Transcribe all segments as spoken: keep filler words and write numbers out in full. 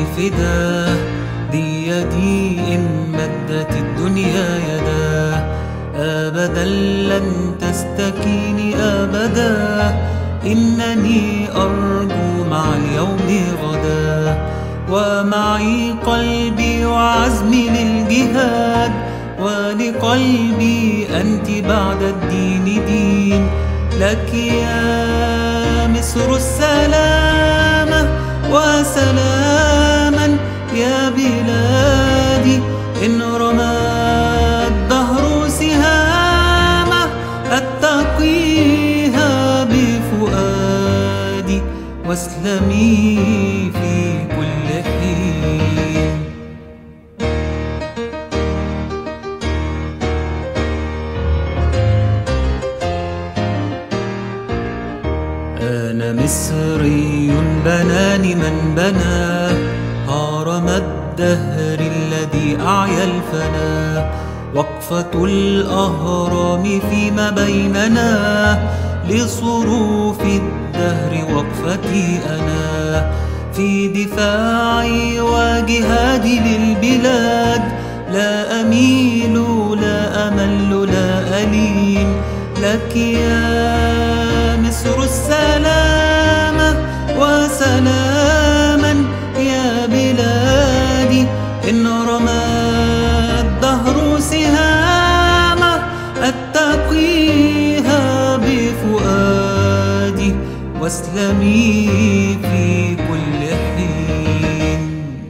الفداء، دي يدي إن مدت الدنيا يدا، أبدا لن تستكيني أبدا، إنني أرجو مع اليوم غدا، ومعي قلبي وعزمي للجهاد، ولقلبي أنت بعد الدين دين، لك يا مصر السلامة وسلاما يا بلادي، إن رمى الدهر سهامه أتقيها بفؤادي، واسلمي في كل حين. أنا مصري بناني من بنى هرم الدهر الذي أعيا الفنا، وقفة الأهرام فيما بيننا، لصروف الدهر وقفتي أنا، في دفاعي وجهادي للبلاد، لا أميل لا أمل لا ألين، لك يا مصر السلامة وسلاما يا بلادي، إن رمى الدهر سهامه أتقيها بفؤادي، واسلمي في كل حين.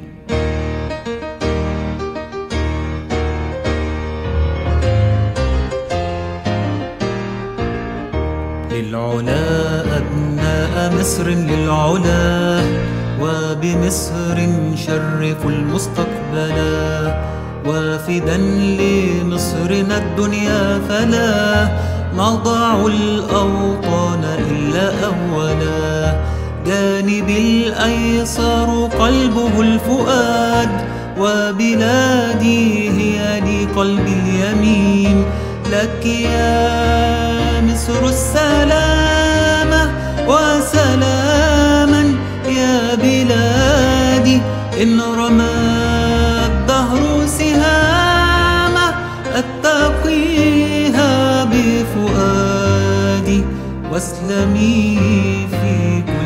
للعلا أبناء مصر للعلا، وبمصر شرفوا المستقبلا، وافدا لمصرنا الدنيا فلا نضع الأوطان إلا أولا، جانب الأيسر قلبه الفؤاد، وبلادي هي لقلب اليمين، لك يا مصر السلامة وسلاما يا بلادي، إن رمى الدهر سهامه أتقيها بفؤادي، واسلمي في